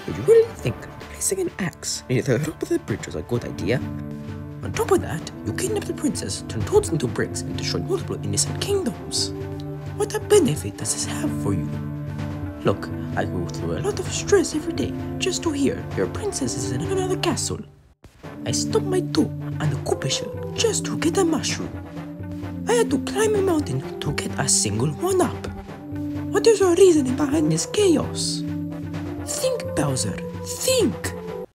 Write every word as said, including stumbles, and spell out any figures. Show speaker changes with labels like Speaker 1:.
Speaker 1: Do you really think placing an axe near the top of the bridge was a good idea? On top of that, you kidnapped the princess, turned Toads into bricks, and destroyed multiple innocent kingdoms. What a benefit does this have for you? Look, I go through a lot of stress every day just to hear your princess is in another castle. I stubbed my toe on a Koopa shell just to get a mushroom. I had to climb a mountain to get a single one-up. What is your reasoning behind this chaos? Think, Bowser, think!